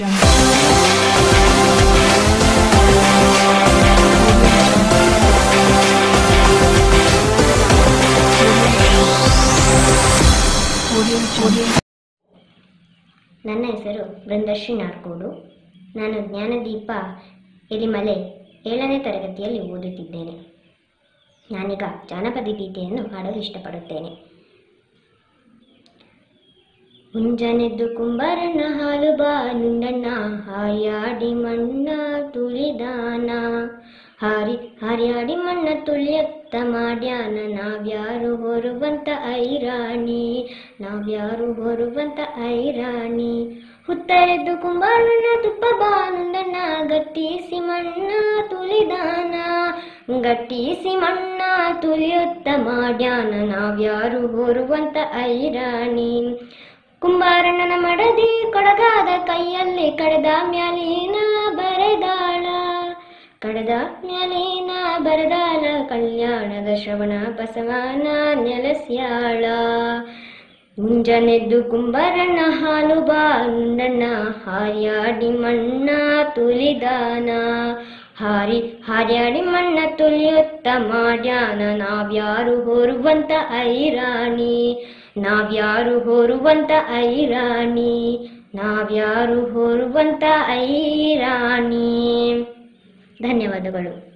ನನ್ನ ಹೆಸರು ಬೃಂದಶ್ರೀ ನಾರ್ಕೋಡು. ನಾನು ಜ್ಞಾನದೀಪ ಎಲಿಮಲೆ 7ನೇ ತರಗತಿಯಲ್ಲಿ ಓದುತ್ತಿದ್ದೇನೆ. ನಾನೀಗ ಜಾನಪದ ಗೀತೆಯನ್ನು ಹಾಡಲು ಇಷ್ಟಪಡುತ್ತೇನೆ. ಮುಂಜಾನೆದ್ದು ಕುಂಬಾರನ ಹಾಲು ಬಾ ನುಂಡಣ್ಣ, ಹಾಯಾಡಿ ಮಣ್ಣ ತುಳಿದಾನ, ಹಾರ್ಯಾಡಿ ಮಣ್ಣ ತುಳಿಯತ್ತ ಮಾಡ್ಯಾನ, ನಾವ್ಯಾರು ಹೊರುವಂತ ಐರಾಣಿ, ನಾವ್ಯಾರು ಹೊರುವಂತ ಐರಾಣಿ. ಹುತ್ತರೆದ್ದು ಕುಂಬಾರನ ತುಪ್ಪ ಬಾ ನುಂಡಣ್ಣ, ಗಟ್ಟಿಸಿ ಮಣ್ಣ ತುಳಿದಾನ, ಗಟ್ಟಿಸಿ ಮಣ್ಣ ತುಳಿಯುತ್ತ ಮಾಡ್ಯಾನ, ನಾವ್ಯಾರು ಹೊರುವಂತ ಐರಾಣಿ. ಕುಂಬಾರಣ್ಣನ ಮಡದಿ ಕೊಡಗಾದ ಕೈಯಲ್ಲಿ ಕಡದ ಮ್ಯಾಲಿನ ಬರೆದಾಳ, ಕಡದ ಮ್ಯಾಲಿನ ಬರೆದಾಳ, ಕಲ್ಯಾಣದ ಶ್ರವಣ ಬಸವನ ನೆಲೆಸ್ಯಾಳ. ಮುಂಜಾನೆದ್ದು ಕುಂಬಾರಣ್ಣ ಹಾಲು ಬಾ ನುಂಡಣ್ಣ, ಹಾರ್ಯಾಡಿ ಮಣ್ಣ ತುಳಿದಾನ, ಹಾರ್ಯಾಡಿ ಮಣ್ಣ ತುಳಿಯುತ್ತ ಮಾಡ್ಯಾನ, ನಾವ್ಯಾರು ಹೊರುವಂತ ಐರಾಣಿ, ನಾವ್ಯಾರು ಹೊರುವಂತ ಐರಾಣಿ, ನಾವ್ಯಾರು ಹೊರುವಂತ ಐರಾಣಿ. ಧನ್ಯವಾದಗಳು.